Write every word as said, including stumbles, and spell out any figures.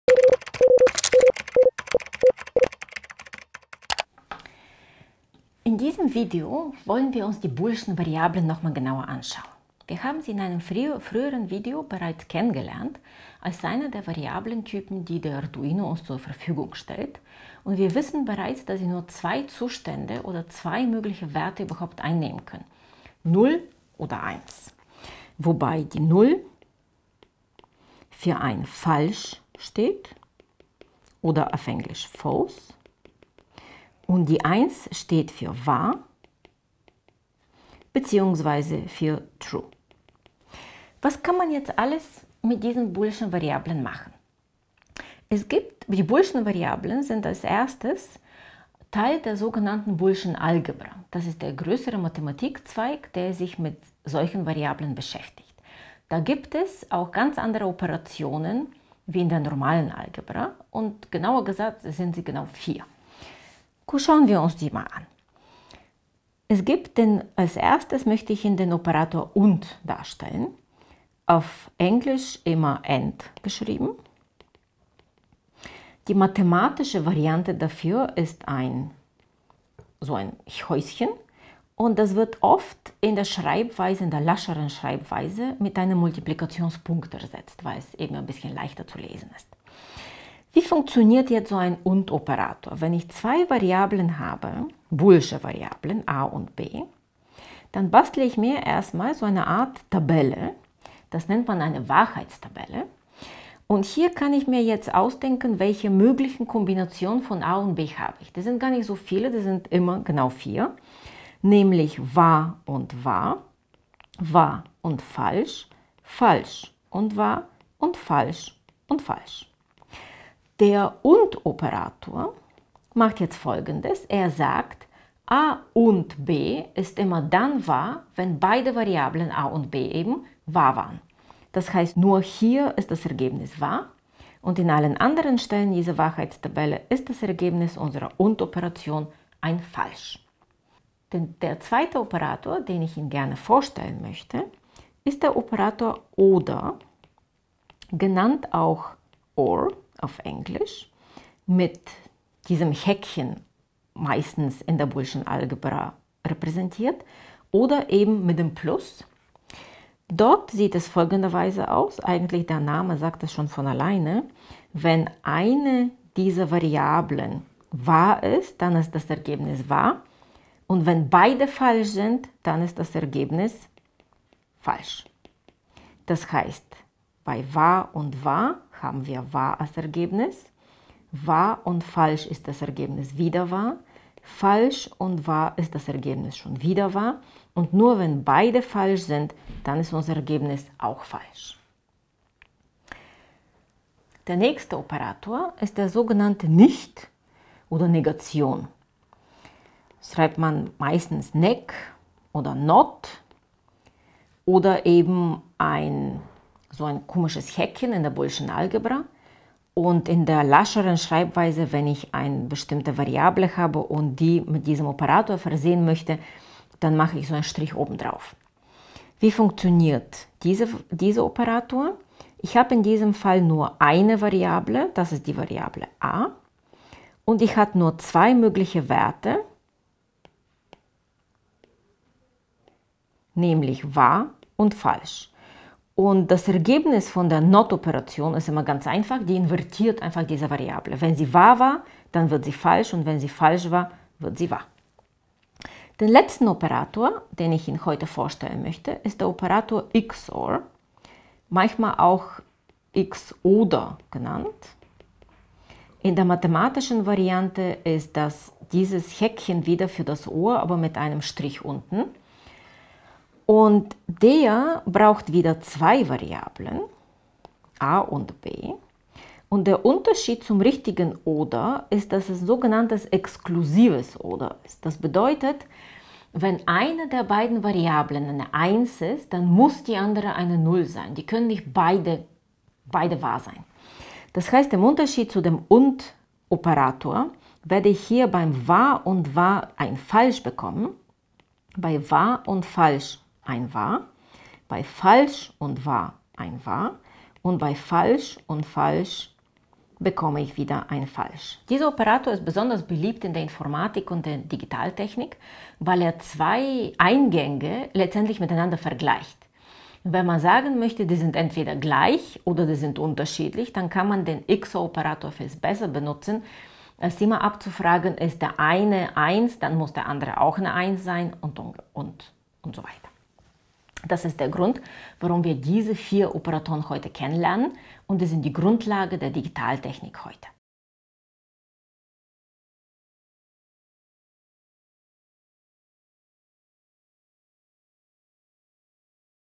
In diesem Video wollen wir uns die boolschen Variablen nochmal genauer anschauen. Wir haben sie in einem früheren Video bereits kennengelernt als einer der Variablentypen, die der Arduino uns zur Verfügung stellt. Und wir wissen bereits, dass sie nur zwei Zustände oder zwei mögliche Werte überhaupt einnehmen können. null oder eins. Wobei die null für ein falsch steht oder auf Englisch false. Und die eins steht für wahr bzw. für true. Was kann man jetzt alles mit diesen boolschen Variablen machen? Es gibt, die boolschen Variablen sind als erstes Teil der sogenannten boolschen Algebra. Das ist der größere Mathematikzweig, der sich mit solchen Variablen beschäftigt. Da gibt es auch ganz andere Operationen wie in der normalen Algebra und genauer gesagt sind sie genau vier. Schauen wir uns die mal an. Es gibt den, als erstes möchte ich Ihnen den Operator und darstellen. Auf Englisch immer and geschrieben. Die mathematische Variante dafür ist ein, so ein Häuschen und das wird oft in der Schreibweise, in der lascheren Schreibweise mit einem Multiplikationspunkt ersetzt, weil es eben ein bisschen leichter zu lesen ist. Wie funktioniert jetzt so ein und-Operator? Wenn ich zwei Variablen habe, boolsche Variablen a und b, dann bastle ich mir erstmal so eine Art Tabelle. Das nennt man eine Wahrheitstabelle. Und hier kann ich mir jetzt ausdenken, welche möglichen Kombinationen von a und b habe ich. Das sind gar nicht so viele, das sind immer genau vier. Nämlich wahr und wahr, wahr und falsch, falsch und wahr und falsch und falsch. Der und-Operator macht jetzt Folgendes. Er sagt, a und b ist immer dann wahr, wenn beide Variablen a und b eben wahr waren. Das heißt, nur hier ist das Ergebnis wahr und in allen anderen Stellen dieser Wahrheitstabelle ist das Ergebnis unserer und-Operation ein falsch. Denn der zweite Operator, den ich Ihnen gerne vorstellen möchte, ist der Operator oder, genannt auch or auf Englisch, mit diesem Häkchen meistens in der boolschen Algebra repräsentiert oder eben mit dem Plus. Dort sieht es folgenderweise aus, eigentlich der Name sagt es schon von alleine, wenn eine dieser Variablen wahr ist, dann ist das Ergebnis wahr und wenn beide falsch sind, dann ist das Ergebnis falsch. Das heißt, bei wahr und wahr haben wir wahr als Ergebnis, wahr und falsch ist das Ergebnis wieder wahr, falsch und wahr ist das Ergebnis schon wieder wahr und nur wenn beide falsch sind, dann ist unser Ergebnis auch falsch. Der nächste Operator ist der sogenannte Nicht- oder Negation. Das schreibt man meistens neg oder not oder eben ein so ein komisches Häkchen in der boolschen Algebra und in der lascheren Schreibweise, wenn ich eine bestimmte Variable habe und die mit diesem Operator versehen möchte, dann mache ich so einen Strich oben drauf. Wie funktioniert diese, dieser Operator? Ich habe in diesem Fall nur eine Variable, das ist die Variable a und ich habe nur zwei mögliche Werte, nämlich wahr und falsch. Und das Ergebnis von der Not-Operation ist immer ganz einfach, die invertiert einfach diese Variable. Wenn sie wahr war, dann wird sie falsch und wenn sie falsch war, wird sie wahr. Den letzten Operator, den ich Ihnen heute vorstellen möchte, ist der Operator X O R, manchmal auch X oder genannt. In der mathematischen Variante ist das dieses Häkchen wieder für das Ohr, aber mit einem Strich unten. Und der braucht wieder zwei Variablen, a und b. Und der Unterschied zum richtigen oder ist, dass es ein sogenanntes exklusives oder ist. Das bedeutet, wenn eine der beiden Variablen eine eins ist, dann muss die andere eine null sein. Die können nicht beide, beide wahr sein. Das heißt, im Unterschied zu dem und-Operator werde ich hier beim wahr und wahr ein falsch bekommen, bei wahr und falsch ein wahr, bei falsch und wahr ein wahr und bei falsch und falsch bekomme ich wieder ein Falsch. Dieser Operator ist besonders beliebt in der Informatik und der Digitaltechnik, weil er zwei Eingänge letztendlich miteinander vergleicht. Wenn man sagen möchte, die sind entweder gleich oder die sind unterschiedlich, dann kann man den X O-Operator viel besser benutzen, als immer abzufragen, ist der eine eins, dann muss der andere auch eine eins sein und, und, und, und so weiter. Das ist der Grund, warum wir diese vier Operatoren heute kennenlernen und die sind die Grundlage der Digitaltechnik heute.